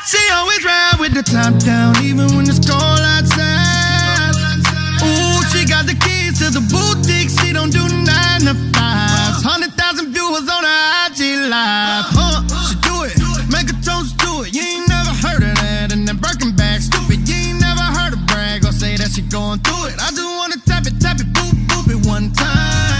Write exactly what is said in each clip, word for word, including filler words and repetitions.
She always ride with the top down, even when it's cold outside. Ooh, she got the keys to the boutique. She don't do nine to fives. Hundred thousand viewers on her I G live. Huh? She do it, make a toast to it. You ain't never heard of that. And then Birkin bag, stupid. You ain't never heard her brag or say that she going through it. I just wanna tap it, tap it, boop, boop it one time.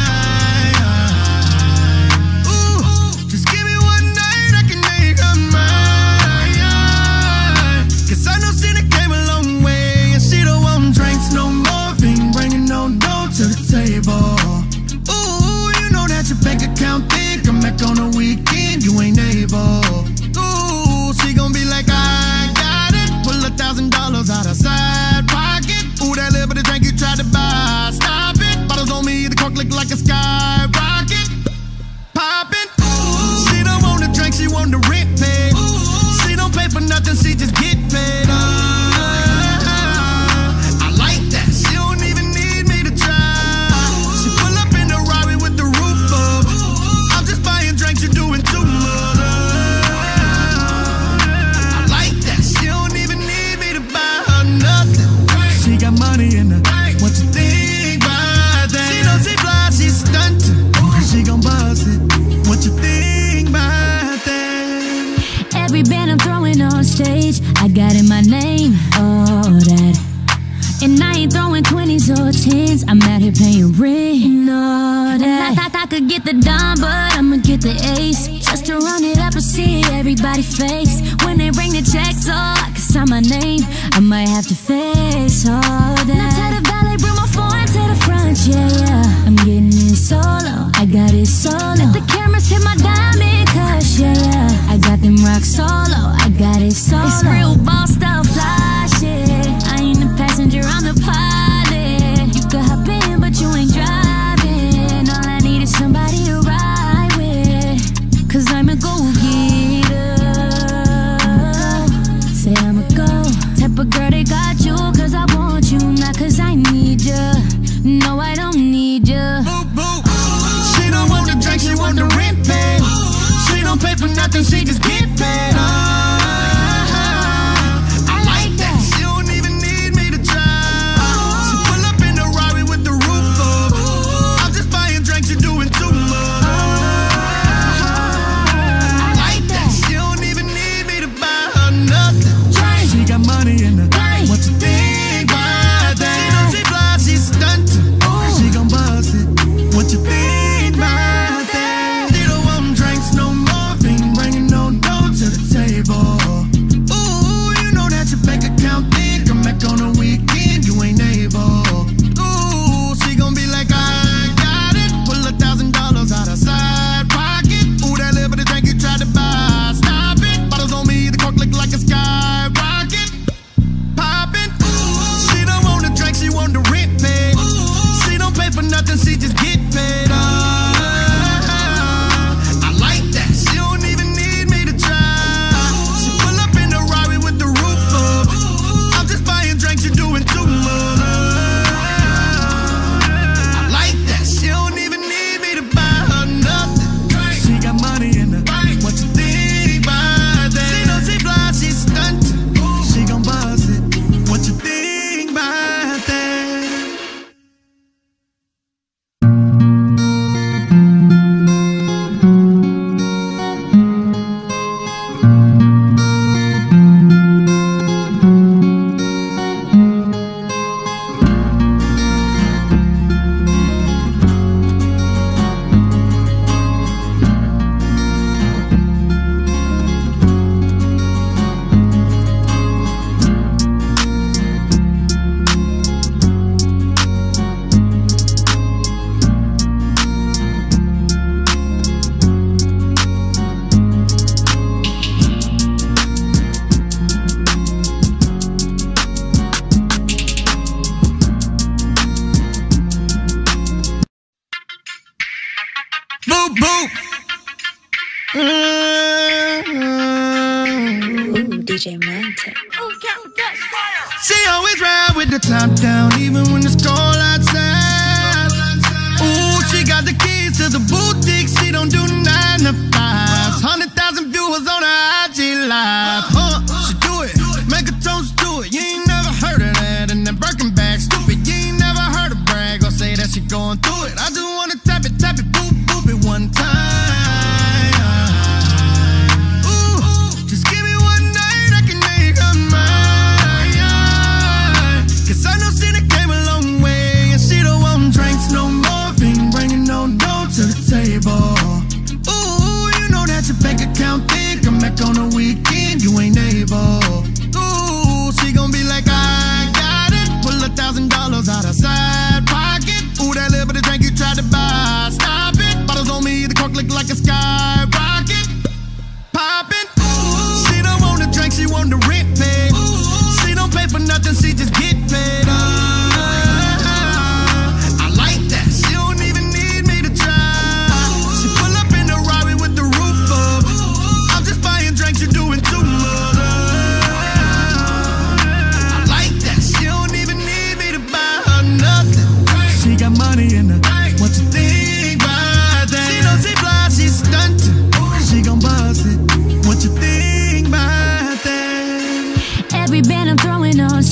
On the weekend, you ain't able. Ooh, she gon' be like, I got it. Pull a thousand dollars out of side pocket. Ooh, that little bit of drink you tried to buy, stop it. Bottles on me, the cork look like a skyrocket. Poppin'. Ooh, she don't want the drink, she want the rent paid. Ooh, she don't pay for nothing, she just get paid. Uh, I like that. She don't even need me to try. She pull up in the Rari with the roof up. Drinks, you're doing too much. I like that. She don't even need me to buy her nothing. She got money in her. What you think about that? She knows she fly, she's stunting. She gon' buzz it. What you think about that? Every band I'm throwing on stage, I got in my name. All that. And I ain't throwing twenties or tens. I'm out here paying rent. All that. I thought I could get the dime, but I'ma get the ace. Just to run it up and see everybody face. When they ring the checks, oh, I can sign my name. I might have to face all that. Now tell the ballet, bring my phone to the front, yeah, yeah. I'm getting it solo, I got it solo. Let the cameras hit my diamond cush, yeah, yeah. I got them rock solo, I got it solo. It's real boss stuff, fly shit. I ain't the passenger, I'm the pilot. You could hop in, but you ain't driving. All I need is somebody to ride with. Cause I'm a go-getter. Say I'm a go type of girl, they got you. Cause I want you, not cause I need you. No, I don't need you. Boop, boop. She don't want the drink, she want the rent paid. She don't pay for nothing, she just get paid. uh, she just get paid. uh, I like that. She don't even need me to try. She pull up in the Rari with the roof up. I'm just buying drinks, you're doing too much. I like that. She don't even need me to buy her nothing. She got money in her. What you think about that? She knows she fly, she's stunting. She gon' buzz it. What you think about that? Boop, boop. Mm-hmm. Ooh, D J Mantic. She always ride with the top down, even when it's cold outside. Ooh, she got the keys to the boutique. She don't do nine to fives. Hundred thousand viewers on her I G live. Huh? She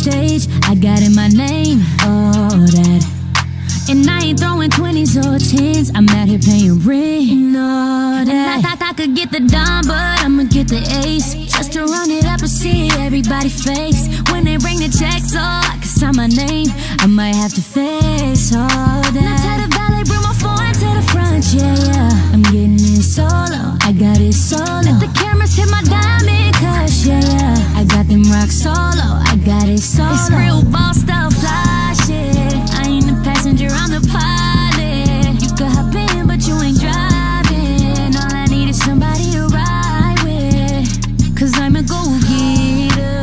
stage, I got in my name, all that. And I ain't throwing twenties or tens, I'm out here paying rent and all that. I thought I could get the dime, but I'ma get the ace, just to run it up and see everybody face. When they bring the checks, oh, I can sign my name, I might have to face all that. Now tell the valet, bring my phone to the front, yeah, yeah. I'm getting it solo, I got it solo. Let the cameras hit my diamond cush, yeah, yeah. I got them rock solo, I got it solo. It's real boss stuff, fly shit. I ain't the passenger, I'm the pilot. You could hop in, but you ain't driving. All I need is somebody to ride with, cause I'm a go-getter.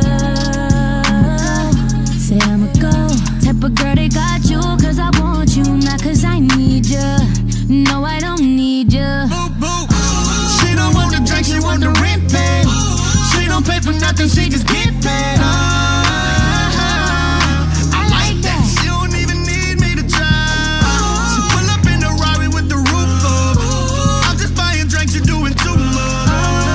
Say I'm a go type of girl, they got you cause I want you, not cause I need ya. No, I don't need ya. Boop, boop. She don't want the drink, she want the rent paid. She don't pay for nothing, she just get paid. Ah, I like that. She don't even need me to drive. She pull up in the Rari with the roof up. I'm just buying drinks, you're doing too much.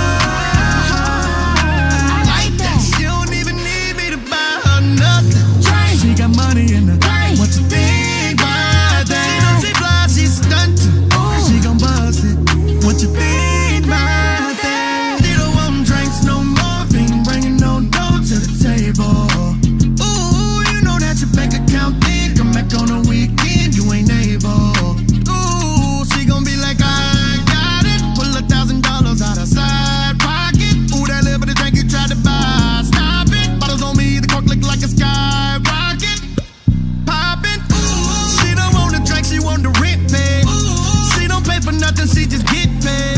I like that. She don't even need me to buy her nothing. She got money in the bank. What you think about that? She knows she fly, she's stunting. She gon' buzz it. What you think about that? She don't want drinks no more. Ain't bringing no dough to the table. Ooh, you know that your bank account big. Come back on the weekend, you ain't able. Ooh, she gon' be like, I got it. Pull a thousand dollars out of side pocket. Ooh, that little bit of drink you tried to buy. Stop it. Bottles on me, the cork look like a skyrocket. Poppin'. She don't want the drink, she want the rent paid. She don't pay for nothing, she just get paid.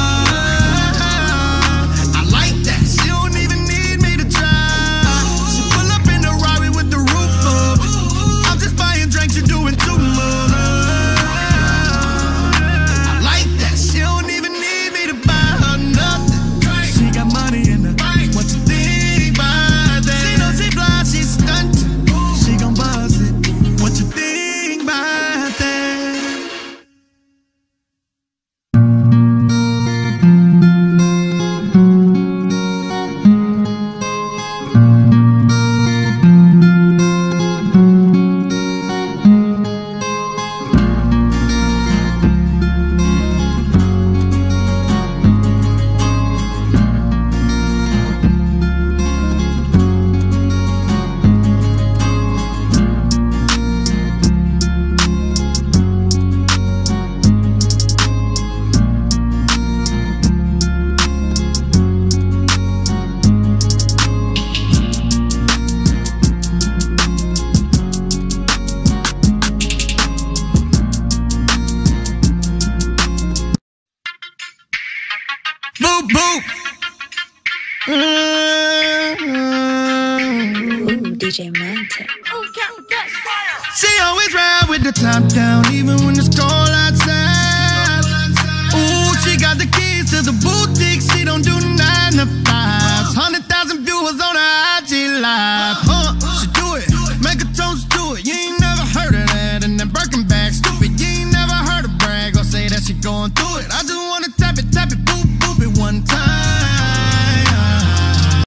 Ah, I like that. She don't even need me to drive. She pull up in the Rari with the roof up. I'm just buying drinks, you're doing too much. I like that. She don't even need me to buy her nothing. She got money in the bank. What you think about that? She knows she fly, she's stunting. She gon' buzz it. What you think about that? Boop, boop. Mm-hmm. Ooh, D J Monte. She always ride with the top down, even when it's cold outside. Ooh, she got the keys to the boutique, she don't do nine to five.